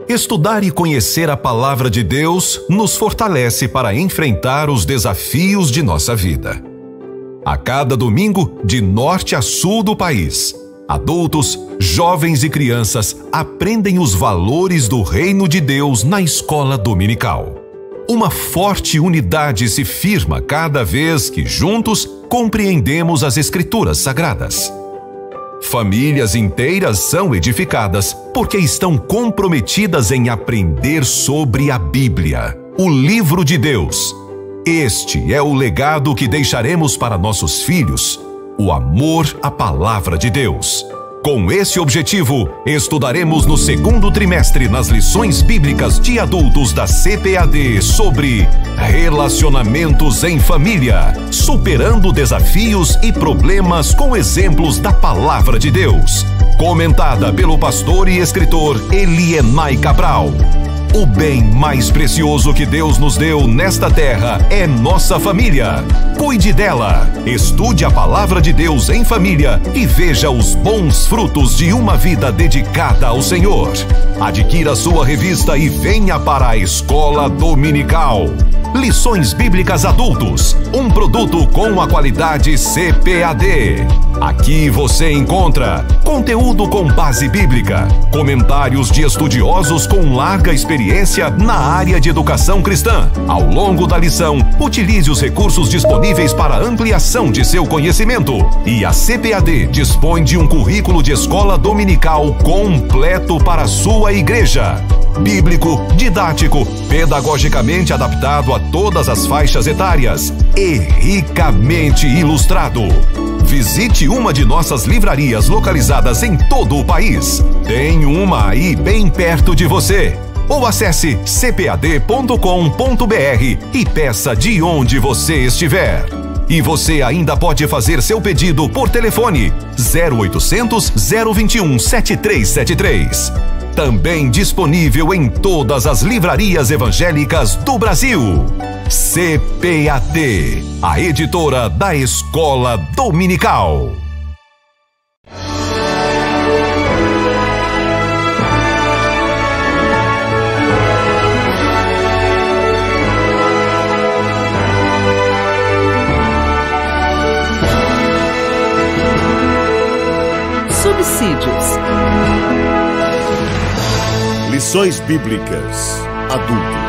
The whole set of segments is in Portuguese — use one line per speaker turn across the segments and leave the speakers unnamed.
Estudar e conhecer a Palavra de Deus nos fortalece para enfrentar os desafios de nossa vida. A cada domingo, de norte a sul do país, adultos, jovens e crianças aprendem os valores do Reino de Deus na escola dominical. Uma forte unidade se firma cada vez que juntos compreendemos as Escrituras Sagradas. Famílias inteiras são edificadas porque estão comprometidas em aprender sobre a Bíblia, o livro de Deus. Este é o legado que deixaremos para nossos filhos, o amor à Palavra de Deus. Com esse objetivo, estudaremos no segundo trimestre nas lições bíblicas de adultos da CPAD sobre relacionamentos em família, superando desafios e problemas com exemplos da Palavra de Deus. Comentada pelo pastor e escritor Elienay Cabral. O bem mais precioso que Deus nos deu nesta terra é nossa família. Cuide dela, estude a Palavra de Deus em família e veja os bons frutos de uma vida dedicada ao Senhor. Adquira sua revista e venha para a Escola Dominical. Lições Bíblicas Adultos, um produto com a qualidade CPAD. Aqui você encontra conteúdo com base bíblica, comentários de estudiosos com larga experiência na área de educação cristã. Ao longo da lição, utilize os recursos disponíveis para ampliação de seu conhecimento. E a CPAD dispõe de um currículo de escola dominical completo para a sua igreja. Bíblico, didático, pedagogicamente adaptado a todas as faixas etárias e ricamente ilustrado. Visite uma de nossas livrarias localizadas em todo o país. Tem uma aí bem perto de você. Ou acesse cpad.com.br e peça de onde você estiver. E você ainda pode fazer seu pedido por telefone 0800 021 7373. Também disponível em todas as livrarias evangélicas do Brasil. CPAD, a editora da Escola Dominical.
Subsídios.
Lições Bíblicas Adultos.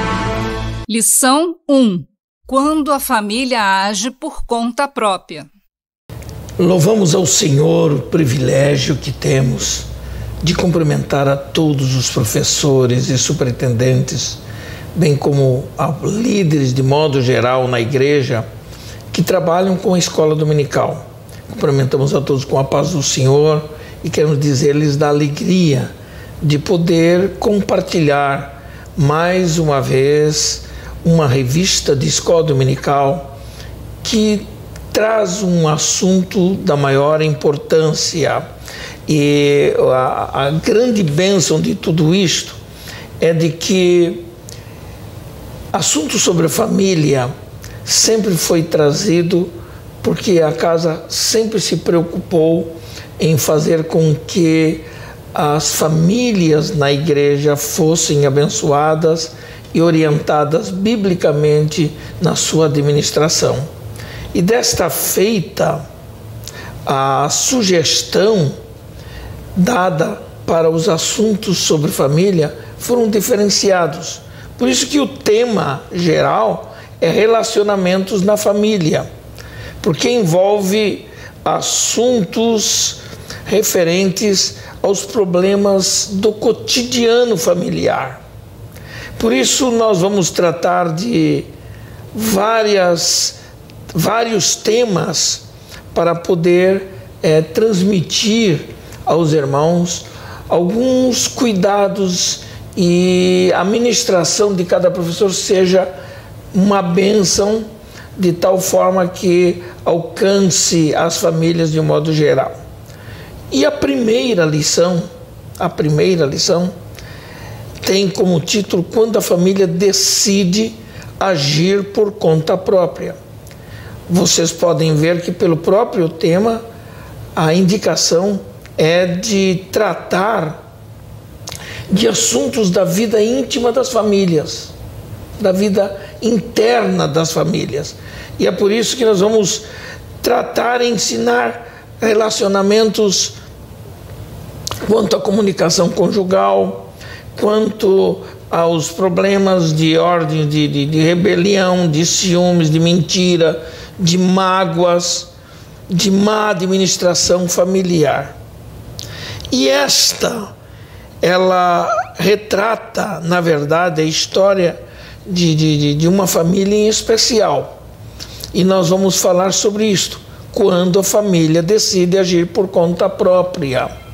Lição 1. Quando a família age por conta própria.
Louvamos ao Senhor o privilégio que temos de cumprimentar a todos os professores e superintendentes, bem como a líderes de modo geral na igreja que trabalham com a escola dominical. Cumprimentamos a todos com a paz do Senhor e queremos dizer-lhes da alegria de poder compartilhar mais uma vez uma revista de escola dominical que traz um assunto da maior importância. E a grande bênção de tudo isto é de que assunto sobre a família sempre foi trazido porque a casa sempre se preocupou em fazer com que as famílias na igreja fossem abençoadas e orientadas biblicamente na sua administração. E desta feita, a sugestão dada para os assuntos sobre família foram diferenciados. Por isso que o tema geral é relacionamentos na família, porque envolve assuntos referentes aos problemas do cotidiano familiar. Por isso nós vamos tratar de vários temas para poder transmitir aos irmãos alguns cuidados e a ministração de cada professor seja uma bênção de tal forma que alcance as famílias de um modo geral. E a primeira lição tem como título Quando a família decide agir por conta própria. Vocês podem ver que pelo próprio tema a indicação é de tratar de assuntos da vida íntima das famílias, da vida interna das famílias. E é por isso que nós vamos tratar e ensinar relacionamentos quanto à comunicação conjugal, quanto aos problemas de ordem de rebelião, de ciúmes, de mentira, de mágoas, de má administração familiar. E ela retrata, na verdade, a história de uma família em especial. E nós vamos falar sobre isto, quando a família decide agir por conta própria.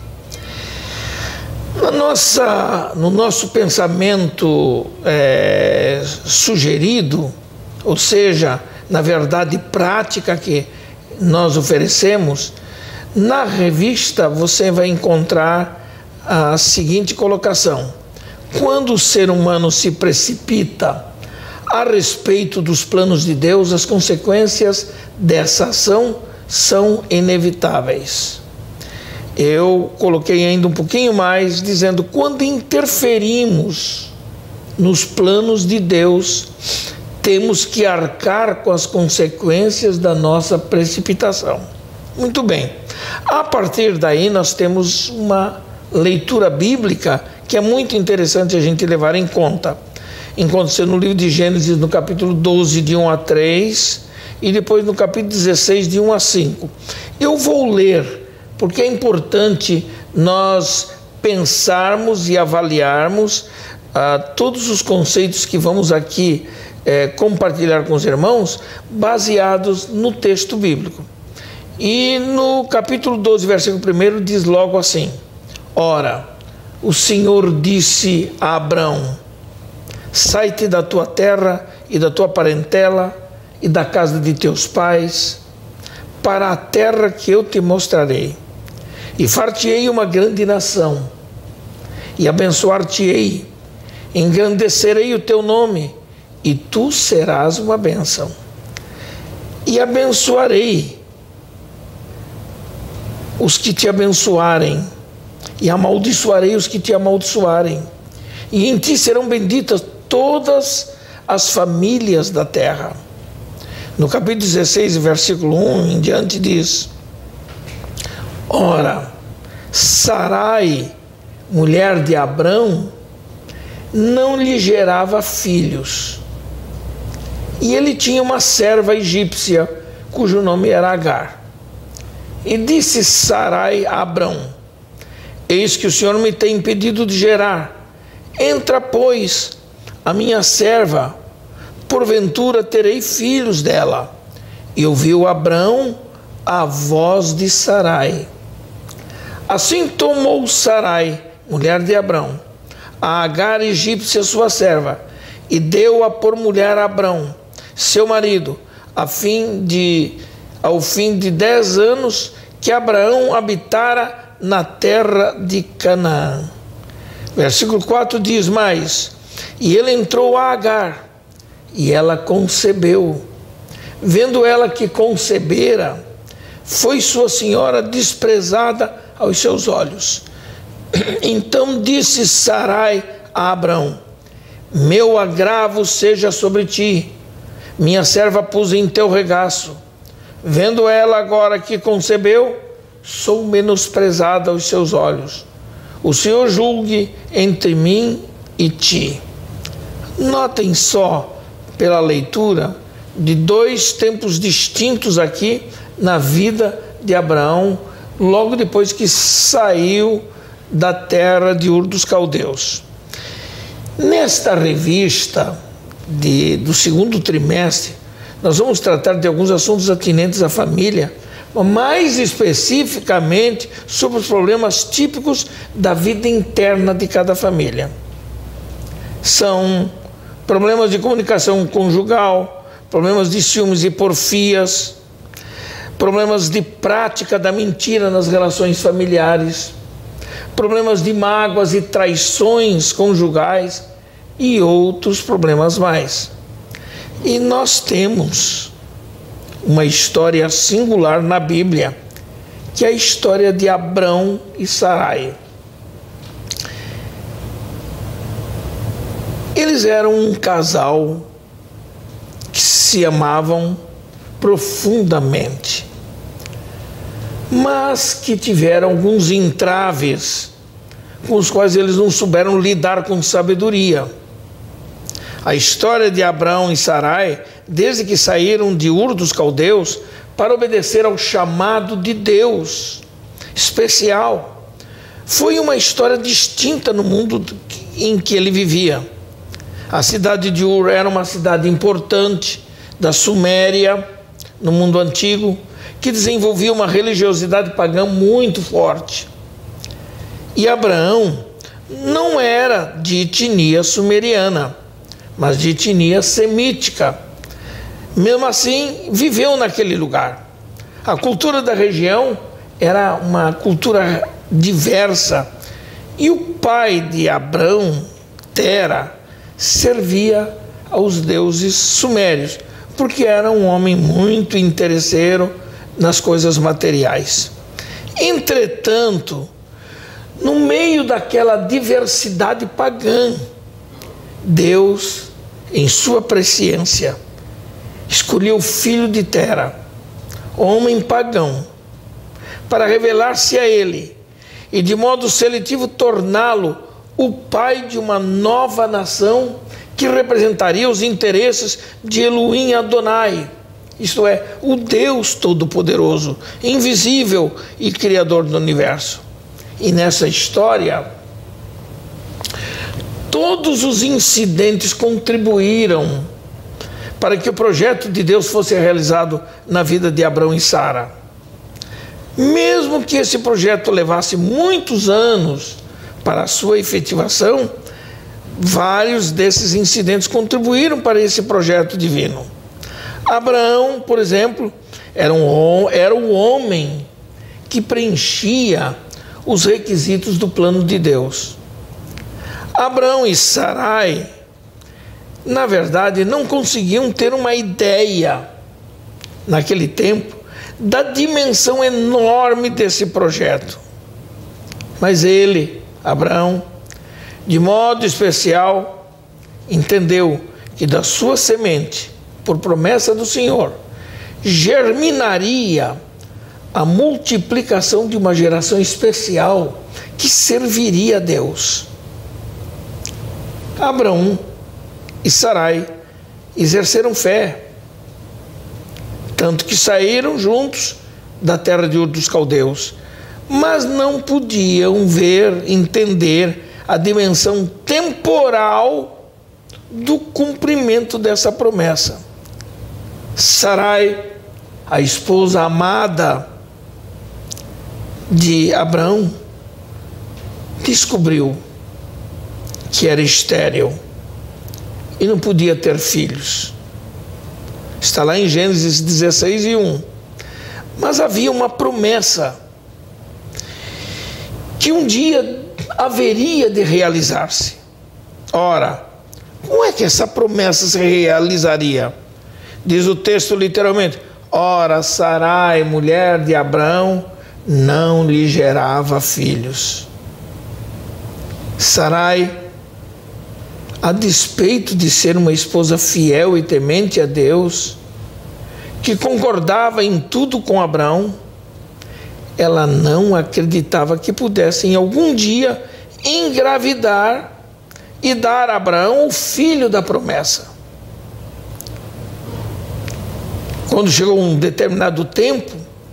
No nosso pensamento sugerido, ou seja, na verdade prática que nós oferecemos, na revista você vai encontrar a seguinte colocação: quando o ser humano se precipita a respeito dos planos de Deus, as consequências dessa ação são inevitáveis. Eu coloquei ainda um pouquinho mais, dizendo: quando interferimos nos planos de Deus, temos que arcar com as consequências da nossa precipitação. Muito bem. A partir daí nós temos uma leitura bíblica que é muito interessante a gente levar em conta. Encontra-se no livro de Gênesis, no capítulo 12, de 1 a 3, e depois no capítulo 16, de 1 a 5. Eu vou ler, porque é importante nós pensarmos e avaliarmos todos os conceitos que vamos aqui compartilhar com os irmãos, baseados no texto bíblico. E no capítulo 12, versículo 1, diz logo assim: ora, o Senhor disse a Abrão: sai-te da tua terra e da tua parentela e da casa de teus pais, para a terra que eu te mostrarei. E far-te-ei uma grande nação, e abençoar-te-ei, engrandecerei o teu nome, e tu serás uma bênção. E abençoarei os que te abençoarem, e amaldiçoarei os que te amaldiçoarem. E em ti serão benditas todas as famílias da terra. No capítulo 16, versículo 1 em diante diz: ora, Sarai, mulher de Abrão, não lhe gerava filhos. E ele tinha uma serva egípcia, cujo nome era Agar. E disse Sarai a Abrão: eis que o Senhor me tem impedido de gerar. Entra, pois, a minha serva, porventura terei filhos dela. E ouviu Abrão a voz de Sarai. Assim tomou Sarai, mulher de Abrão, a Agar egípcia, sua serva, e deu-a por mulher a Abrão, seu marido, ao fim de 10 anos que Abraão habitara na terra de Canaã. Versículo 4 diz mais: e ele entrou a Agar, e ela concebeu. Vendo ela que concebera, foi sua senhora desprezada aos seus olhos. Então disse Sarai a Abrão: meu agravo seja sobre ti, minha serva pus em teu regaço. Vendo ela agora que concebeu, sou menosprezada aos seus olhos. O Senhor julgue entre mim e ti. Notem só, pela leitura, de dois tempos distintos aqui na vida de Abraão, logo depois que saiu da terra de Ur dos Caldeus. Nesta revista do segundo trimestre, nós vamos tratar de alguns assuntos atinentes à família, mais especificamente sobre os problemas típicos da vida interna de cada família. São problemas de comunicação conjugal, problemas de ciúmes e porfias, problemas de prática da mentira nas relações familiares, problemas de mágoas e traições conjugais e outros problemas mais. E nós temos uma história singular na Bíblia, que é a história de Abrão e Sarai. Eles eram um casal que se amavam profundamente, mas que tiveram alguns entraves com os quais eles não souberam lidar com sabedoria. A história de Abraão e Sarai, desde que saíram de Ur dos Caldeus para obedecer ao chamado de Deus especial, foi uma história distinta no mundo em que ele vivia. A cidade de Ur era uma cidade importante da Suméria, no mundo antigo, que desenvolvia uma religiosidade pagã muito forte. E Abraão não era de etnia sumeriana, mas de etnia semítica. Mesmo assim, viveu naquele lugar. A cultura da região era uma cultura diversa. E o pai de Abrão, Tera, servia aos deuses sumérios, porque era um homem muito interesseiro nas coisas materiais. Entretanto, no meio daquela diversidade pagã, Deus, em sua presciência, escolheu o filho de Tera, homem pagão, para revelar-se a ele e de modo seletivo torná-lo o pai de uma nova nação que representaria os interesses de Elohim Adonai, isto é, o Deus Todo-Poderoso, invisível e Criador do Universo. E nessa história, todos os incidentes contribuíram para que o projeto de Deus fosse realizado na vida de Abrão e Sara. Mesmo que esse projeto levasse muitos anos para a sua efetivação, vários desses incidentes contribuíram para esse projeto divino. Abraão, por exemplo, era o homem que preenchia os requisitos do plano de Deus. Abraão e Sarai, na verdade, não conseguiam ter uma ideia, naquele tempo, da dimensão enorme desse projeto. Mas ele, Abraão, de modo especial, entendeu que da sua semente, por promessa do Senhor, germinaria a multiplicação de uma geração especial que serviria a Deus. Abraão e Sarai exerceram fé, tanto que saíram juntos da terra de Ur dos Caldeus, mas não podiam entender a dimensão temporal do cumprimento dessa promessa. Sarai, a esposa amada de Abraão, descobriu que era estéril e não podia ter filhos. Está lá em Gênesis 16:1. Mas havia uma promessa que um dia haveria de realizar-se. Ora, como é que essa promessa se realizaria? Diz o texto literalmente: ora, Sarai, mulher de Abraão, não lhe gerava filhos. Sarai, a despeito de ser uma esposa fiel e temente a Deus, que concordava em tudo com Abraão, ela não acreditava que pudesse em algum dia engravidar e dar a Abraão o filho da promessa. Quando chegou um determinado tempo,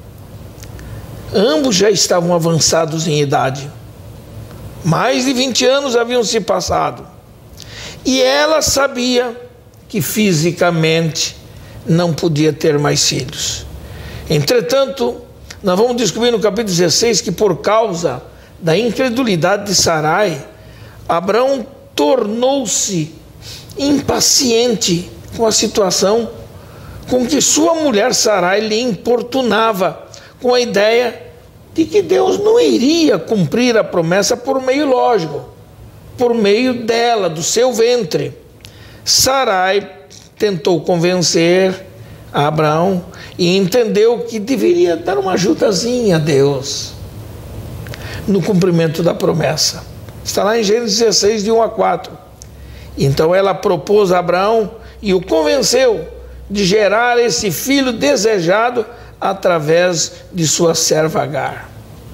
ambos já estavam avançados em idade. Mais de 20 anos haviam se passado. E ela sabia que fisicamente não podia ter mais filhos. Entretanto, nós vamos descobrir no capítulo 16 que por causa da incredulidade de Sarai, Abraão tornou-se impaciente com a situação com que sua mulher Sarai lhe importunava, com a ideia de que Deus não iria cumprir a promessa por meio lógico, por meio dela, do seu ventre. Sarai tentou convencer a Abraão e entendeu que deveria dar uma ajudazinha a Deus no cumprimento da promessa. Está lá em Gênesis 16, de 1 a 4. Então ela propôs a Abraão e o convenceu de gerar esse filho desejado através de sua serva Agar.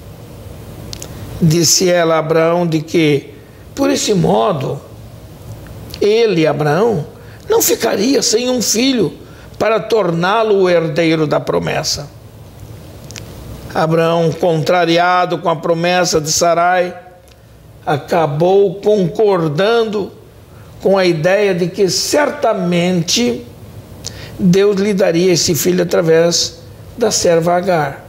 Disse ela a Abraão de que, por esse modo, ele, Abraão, não ficaria sem um filho para torná-lo o herdeiro da promessa. Abraão, contrariado com a promessa de Sarai, acabou concordando com a ideia de que certamente Deus lhe daria esse filho através da serva Agar.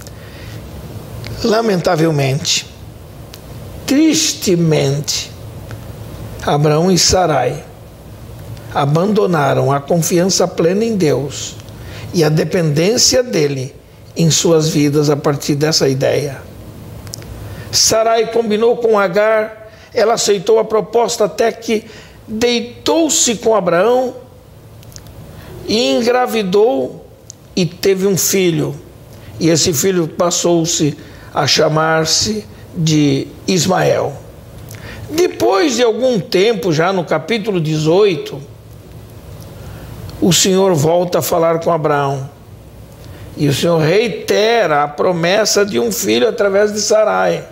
Lamentavelmente, tristemente, Abraão e Sarai abandonaram a confiança plena em Deus e a dependência dele em suas vidas a partir dessa ideia. Sarai combinou com Agar, ela aceitou a proposta até que deitou-se com Abraão e engravidou e teve um filho. E esse filho passou-se a chamar-se de Ismael. Depois de algum tempo, já no capítulo 18, o Senhor volta a falar com Abraão. E o Senhor reitera a promessa de um filho através de Sarai.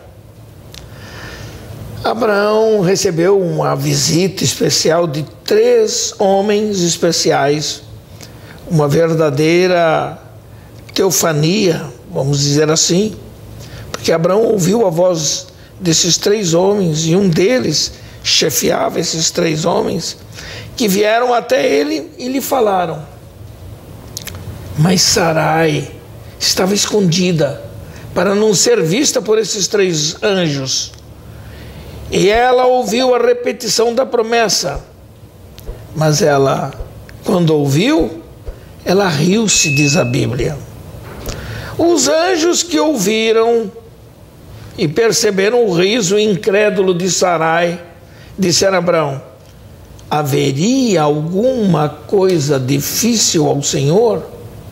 Abraão recebeu uma visita especial de 3 homens especiais, uma verdadeira teofania, vamos dizer assim, porque Abraão ouviu a voz desses 3 homens e um deles chefiava esses 3 homens que vieram até ele e lhe falaram. Mas Sarai estava escondida para não ser vista por esses 3 anjos. E ela ouviu a repetição da promessa. Mas ela, quando ouviu, ela riu-se, diz a Bíblia. Os anjos que ouviram e perceberam o riso incrédulo de Sarai, disseram a Abraão: haveria alguma coisa difícil ao Senhor?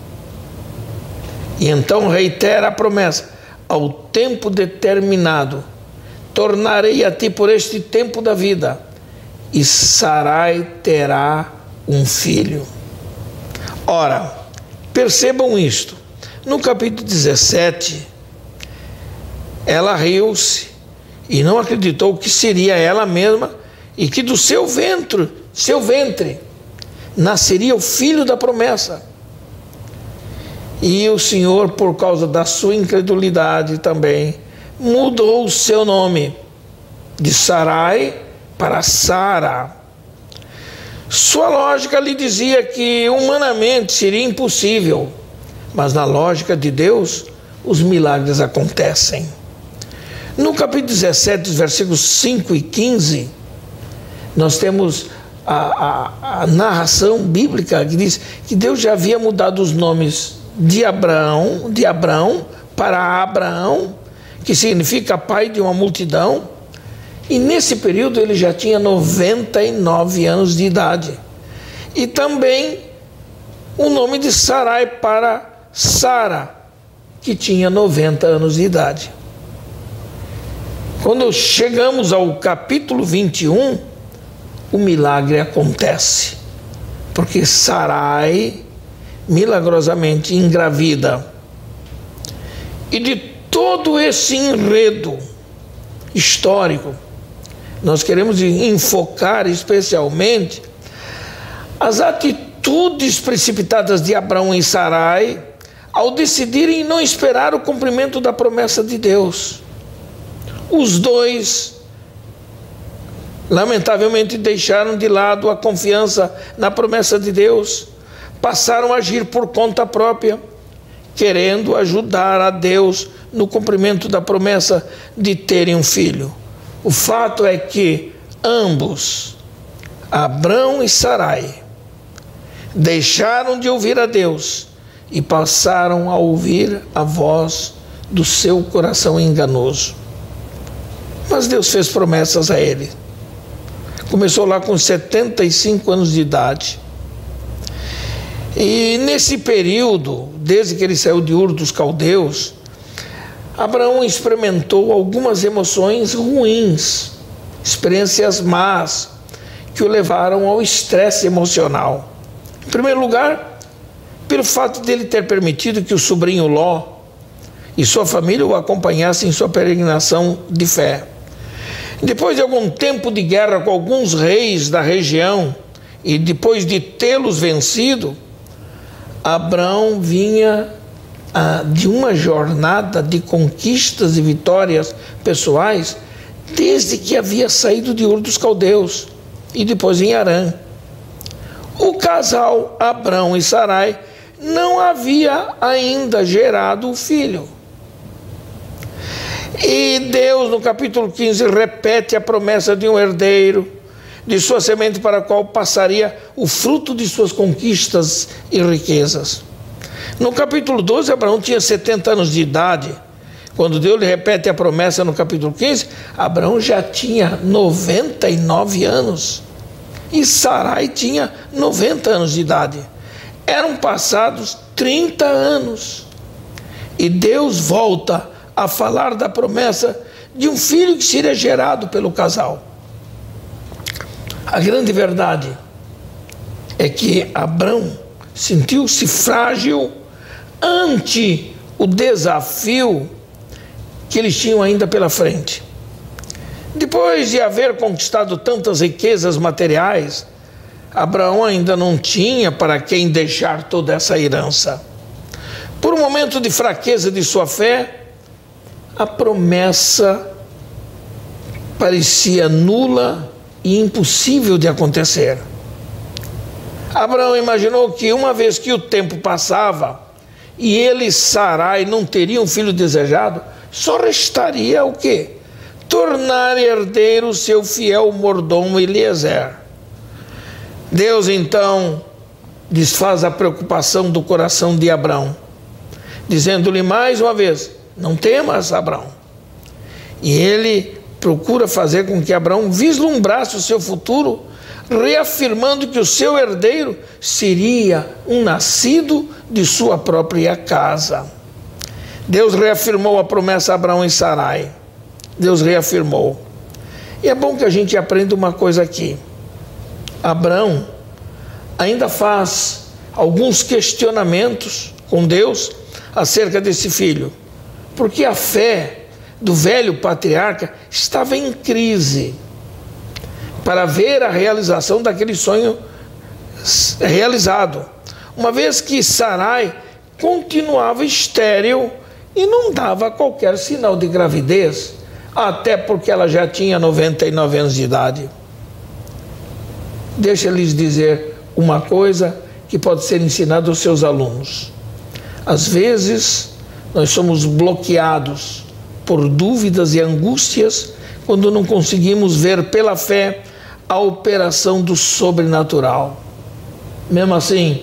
E então reitera a promessa: ao tempo determinado tornarei a ti por este tempo da vida, e Sarai terá um filho. Ora, percebam isto. No capítulo 17, ela riu-se e não acreditou que seria ela mesma e que do seu ventre, nasceria o filho da promessa. E o Senhor, por causa da sua incredulidade também, mudou o seu nome de Sarai para Sara. Sua lógica lhe dizia que humanamente seria impossível, mas na lógica de Deus, os milagres acontecem. No capítulo 17, versículos 5 e 15, nós temos a narração bíblica que diz que Deus já havia mudado os nomes de Abrão para Abraão, que significa pai de uma multidão, e nesse período ele já tinha 99 anos de idade. E também o nome de Sarai para Sara, que tinha 90 anos de idade. Quando chegamos ao capítulo 21, o milagre acontece, porque Sarai milagrosamente engravida. E de todo esse enredo histórico, nós queremos enfocar especialmente as atitudes precipitadas de Abraão e Sarai ao decidirem não esperar o cumprimento da promessa de Deus. Os dois, lamentavelmente, deixaram de lado a confiança na promessa de Deus, passaram a agir por conta própria, querendo ajudar a Deus no cumprimento da promessa de terem um filho. O fato é que ambos, Abrão e Sarai, deixaram de ouvir a Deus e passaram a ouvir a voz do seu coração enganoso. Mas Deus fez promessas a ele. Começou lá com 75 anos de idade. E nesse período, desde que ele saiu de Ur dos Caldeus, Abraão experimentou algumas emoções ruins, experiências más, que o levaram ao estresse emocional. Em primeiro lugar, pelo fato dele ter permitido que o sobrinho Ló e sua família o acompanhassem em sua peregrinação de fé. Depois de algum tempo de guerra com alguns reis da região e depois de tê-los vencido, Abrão vinha de uma jornada de conquistas e vitórias pessoais desde que havia saído de Ur dos Caldeus e depois em Harã. O casal Abrão e Sarai não havia ainda gerado o filho. E Deus, no capítulo 15, repete a promessa de um herdeiro, de sua semente para a qual passaria o fruto de suas conquistas e riquezas. No capítulo 12, Abraão tinha 70 anos de idade. Quando Deus lhe repete a promessa no capítulo 15, Abraão já tinha 99 anos. E Sarai tinha 90 anos de idade. Eram passados 30 anos. E Deus volta a falar da promessa de um filho que seria gerado pelo casal. A grande verdade é que Abrão sentiu-se frágil ante o desafio que eles tinham ainda pela frente. Depois de haver conquistado tantas riquezas materiais, Abraão ainda não tinha para quem deixar toda essa herança. Por um momento de fraqueza de sua fé, a promessa parecia nula e impossível de acontecer. Abraão imaginou que uma vez que o tempo passava e ele e Sarai não teriam filho desejado, só restaria o quê? Tornar herdeiro seu fiel mordomo Eliezer. Deus então desfaz a preocupação do coração de Abraão, dizendo-lhe mais uma vez: não temas, Abraão. E ele procura fazer com que Abraão vislumbrasse o seu futuro, reafirmando que o seu herdeiro seria um nascido de sua própria casa. Deus reafirmou a promessa a Abraão e Sarai. Deus reafirmou. E é bom que a gente aprenda uma coisa aqui. Abraão ainda faz alguns questionamentos com Deus acerca desse filho, porque a fé do velho patriarca estava em crise para ver a realização daquele sonho realizado, uma vez que Sarai continuava estéril e não dava qualquer sinal de gravidez, até porque ela já tinha 99 anos de idade. Deixa eu lhes dizer uma coisa que pode ser ensinada aos seus alunos. Às vezes, nós somos bloqueados por dúvidas e angústias quando não conseguimos ver pela fé a operação do sobrenatural. Mesmo assim,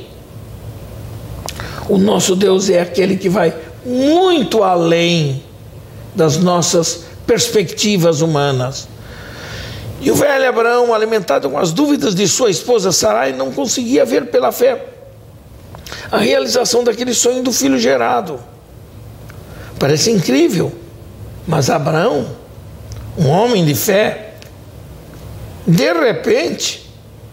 o nosso Deus é aquele que vai muito além das nossas perspectivas humanas. E o velho Abraão, alimentado com as dúvidas de sua esposa Sarai, não conseguia ver pela fé a realização daquele sonho do filho gerado. Parece incrível, mas Abraão, um homem de fé, de repente,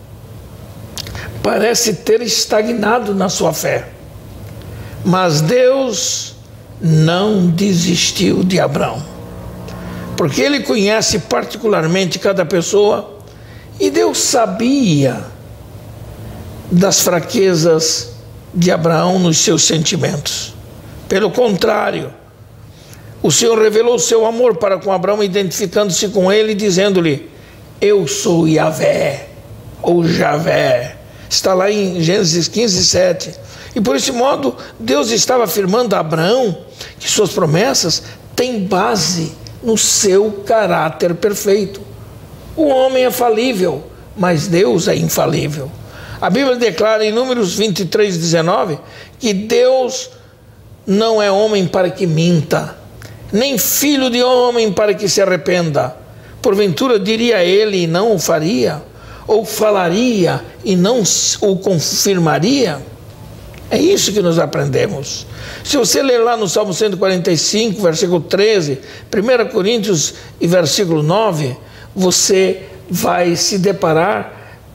parece ter estagnado na sua fé. Mas Deus não desistiu de Abraão, porque Ele conhece particularmente cada pessoa, e Deus sabia das fraquezas de Abraão nos seus sentimentos. Pelo contrário, o Senhor revelou o seu amor para com Abraão, identificando-se com ele, dizendo-lhe: eu sou Yahvé, ou Javé. Está lá em Gênesis 15, 7. E por esse modo, Deus estava afirmando a Abraão que suas promessas têm base no seu caráter perfeito. O homem é falível, mas Deus é infalível. A Bíblia declara em Números 23, 19, que Deus não é homem para que minta, nem filho de homem para que se arrependa. Porventura diria ele e não o faria? Ou falaria e não o confirmaria? É isso que nós aprendemos. Se você ler lá no Salmo 145, versículo 13, 1 Coríntios e versículo 9, você vai se deparar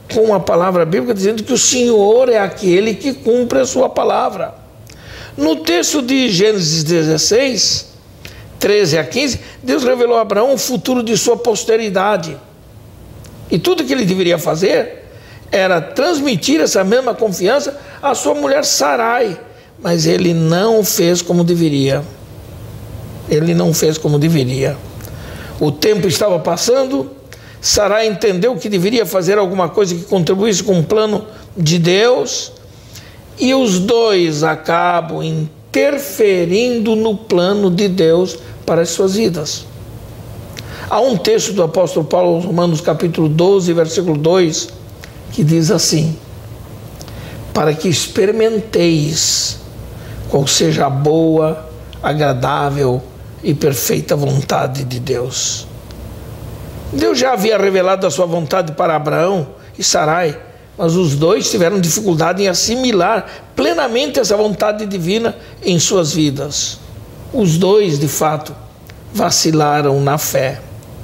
com a palavra bíblica, dizendo que o Senhor é aquele que cumpre a sua palavra. No texto de Gênesis 16, 13 a 15, Deus revelou a Abraão o futuro de sua posteridade. E tudo que ele deveria fazer era transmitir essa mesma confiança à sua mulher Sarai. Mas ele não fez como deveria. Ele não fez como deveria. O tempo estava passando, Sarai entendeu que deveria fazer alguma coisa que contribuísse com o plano de Deus, e os dois acabam interferindo no plano de Deus para as suas vidas. Há um texto do apóstolo Paulo, Romanos capítulo 12, versículo 2, que diz assim: para que experimenteis qual seja a boa, agradável e perfeita vontade de Deus. Deus já havia revelado a sua vontade para Abraão e Sarai, mas os dois tiveram dificuldade em assimilar plenamente essa vontade divina em suas vidas. Os dois, de fato, vacilaram na fé.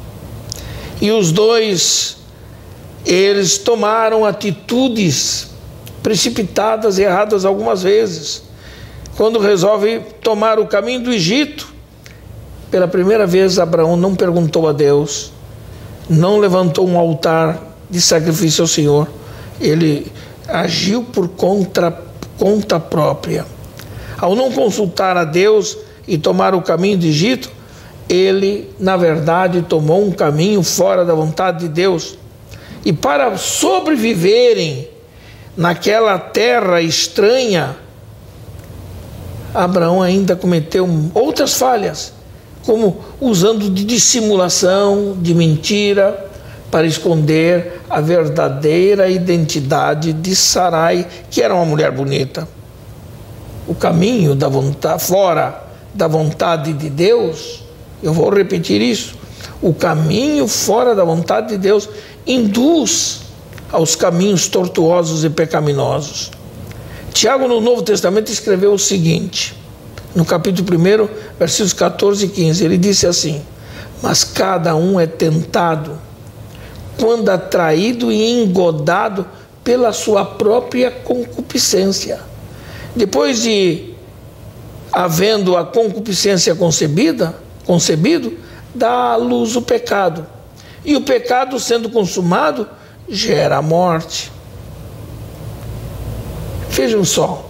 E os dois, eles tomaram atitudes precipitadas e erradas algumas vezes. Quando resolve tomar o caminho do Egito, pela primeira vez Abraão não perguntou a Deus, não levantou um altar de sacrifício ao Senhor. Ele agiu por conta própria. Ao não consultar a Deus e tomar o caminho do Egito, ele, na verdade, tomou um caminho fora da vontade de Deus. E para sobreviverem naquela terra estranha, Abraão ainda cometeu outras falhas, como usando de dissimulação, de mentira, para esconder a verdadeira identidade de Sarai, que era uma mulher bonita. O caminho da vontade, fora da vontade de Deus, eu vou repetir isso, o caminho fora da vontade de Deus induz aos caminhos tortuosos e pecaminosos. Tiago, no Novo Testamento, escreveu o seguinte, no capítulo 1, versículos 14 e 15, ele disse assim: mas cada um é tentado quando atraído e engodado pela sua própria concupiscência. Depois de havendo a concupiscência concebido, dá à luz o pecado. E o pecado, sendo consumado, gera a morte. Vejam só,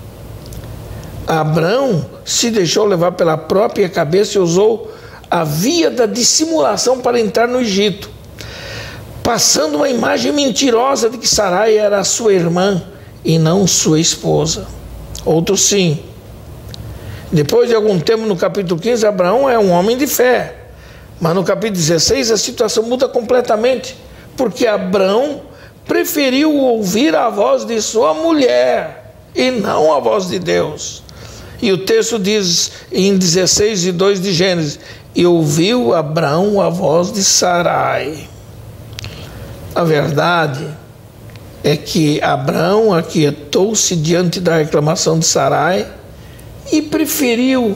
Abraão se deixou levar pela própria cabeça e usou a via da dissimulação para entrar no Egito, passando uma imagem mentirosa de que Sarai era sua irmã e não sua esposa. Outro sim. Depois de algum tempo, no capítulo 15, Abraão é um homem de fé. Mas no capítulo 16 a situação muda completamente, porque Abraão preferiu ouvir a voz de sua mulher e não a voz de Deus. E o texto diz em 16:2 de Gênesis: e ouviu Abraão a voz de Sarai. A verdade é que Abraão aquietou-se diante da reclamação de Sarai e preferiu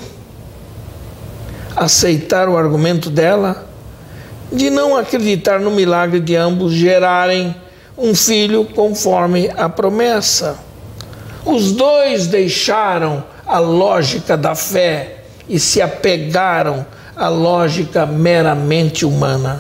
aceitar o argumento dela de não acreditar no milagre de ambos gerarem um filho conforme a promessa. Os dois deixaram a lógica da fé e se apegaram à lógica meramente humana.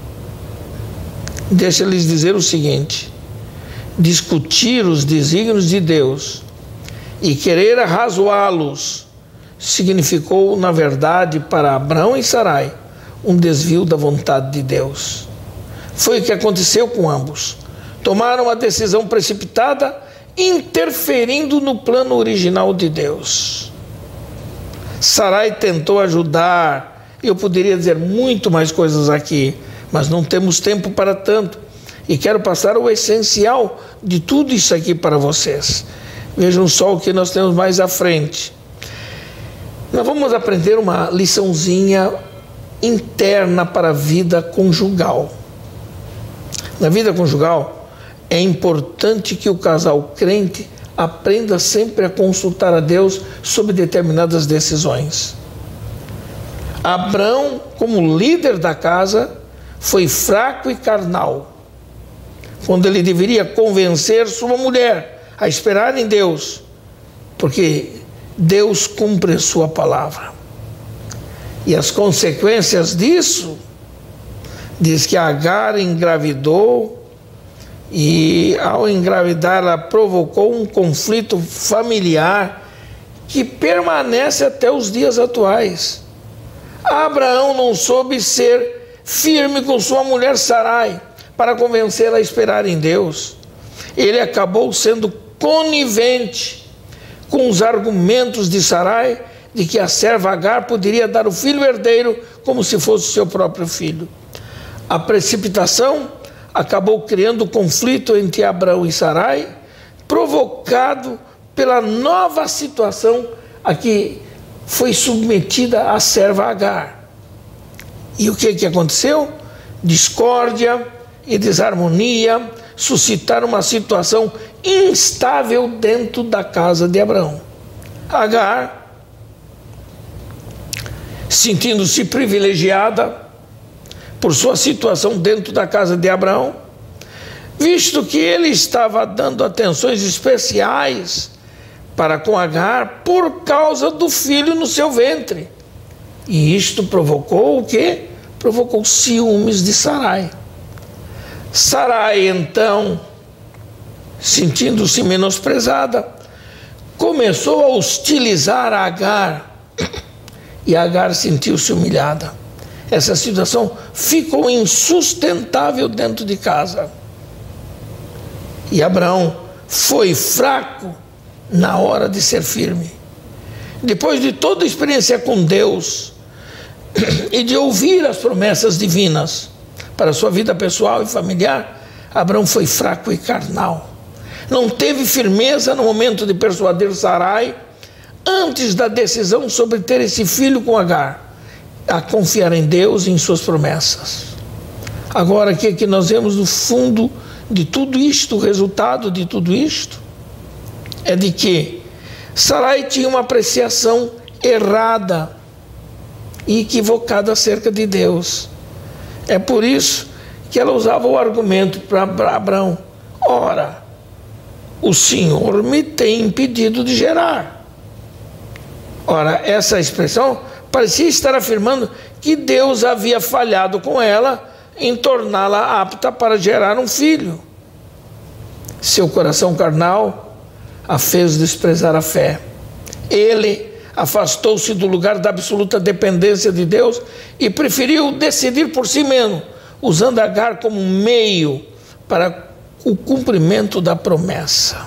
Deixa eu lhes dizer o seguinte: discutir os desígnios de Deus e querer arrazoá-los significou, na verdade, para Abraão e Sarai, um desvio da vontade de Deus. Foi o que aconteceu com ambos. Tomaram a decisão precipitada, interferindo no plano original de Deus. Sarai tentou ajudar, eu poderia dizer muito mais coisas aqui, mas não temos tempo para tanto, e quero passar o essencial de tudo isso aqui para vocês. Vejam só o que nós temos mais à frente. Nós vamos aprender uma liçãozinha interna para a vida conjugal. Na vida conjugal, é importante que o casal crente aprenda sempre a consultar a Deus sobre determinadas decisões. Abraão, como líder da casa, foi fraco e carnal. quando ele deveria convencer sua mulher a esperar em Deus, porque Deus cumpre a sua palavra. E as consequências disso, diz que Agar engravidou, e ao engravidar ela provocou um conflito familiar que permanece até os dias atuais. Abraão não soube ser firme com sua mulher Sarai para convencê-la a esperar em Deus. Ele acabou sendo conivente com os argumentos de Sarai de que a serva Agar poderia dar o filho herdeiro como se fosse seu próprio filho. A precipitação acabou criando conflito entre Abraão e Sarai, provocado pela nova situação a que foi submetida a serva Agar. E o que aconteceu? Discórdia e desarmonia suscitaram uma situação instável dentro da casa de Abraão. Agar, sentindo-se privilegiada por sua situação dentro da casa de Abraão, visto que ele estava dando atenções especiais para com Agar por causa do filho no seu ventre. E isto provocou o quê? Provocou ciúmes de Sarai. Sarai, então, sentindo-se menosprezada, começou a hostilizar a Agar, e Agar sentiu-se humilhada. Essa situação ficou insustentável dentro de casa. E Abraão foi fraco na hora de ser firme. Depois de toda a experiência com Deus e de ouvir as promessas divinas para a sua vida pessoal e familiar, Abraão foi fraco e carnal. Não teve firmeza no momento de persuadir Sarai, antes da decisão sobre ter esse filho com Agar, a confiar em Deus e em suas promessas. Agora, o que nós vemos no fundo de tudo isto, o resultado de tudo isto, é de que Sarai tinha uma apreciação errada e equivocada acerca de Deus. É por isso que ela usava o argumento para Abraão: ora, o Senhor me tem impedido de gerar. Ora, essa expressão parecia estar afirmando que Deus havia falhado com ela em torná-la apta para gerar um filho. Seu coração carnal a fez desprezar a fé. Ele afastou-se do lugar da absoluta dependência de Deus e preferiu decidir por si mesmo, usando Agar como meio para o cumprimento da promessa.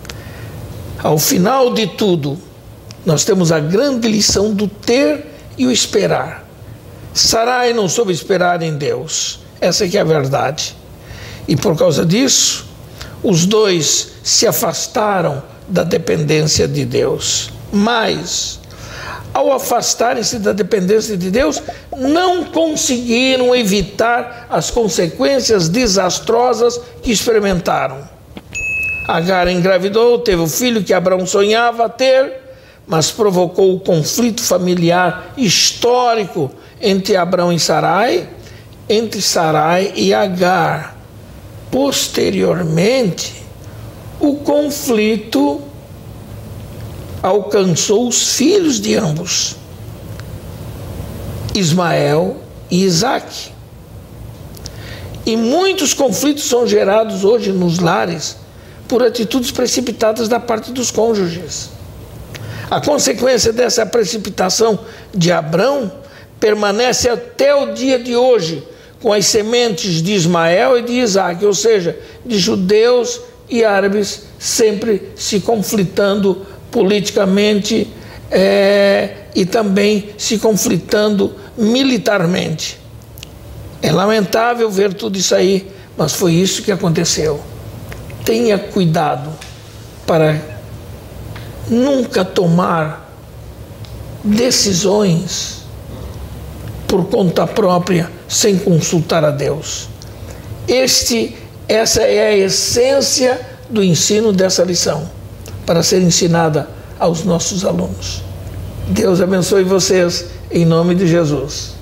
Ao final de tudo, nós temos a grande lição do ter e o esperar. Sarai não soube esperar em Deus. Essa que é a verdade. E por causa disso, os dois se afastaram da dependência de Deus. Mas, ao afastarem-se da dependência de Deus, não conseguiram evitar as consequências desastrosas que experimentaram. Agar engravidou, teve o filho que Abraão sonhava ter, mas provocou o conflito familiar histórico entre Abraão e Sarai, entre Sarai e Agar. Posteriormente, o conflito alcançou os filhos de ambos, Ismael e Isaque. E muitos conflitos são gerados hoje nos lares por atitudes precipitadas da parte dos cônjuges. A consequência dessa precipitação de Abrão permanece até o dia de hoje, com as sementes de Ismael e de Isaque, ou seja, de judeus e árabes sempre se conflitando politicamente e também se conflitando militarmente. É lamentável ver tudo isso aí, mas foi isso que aconteceu. Tenha cuidado para nunca tomar decisões por conta própria sem consultar a Deus. Essa é a essência do ensino dessa lição, para ser ensinada aos nossos alunos. Deus abençoe vocês, em nome de Jesus.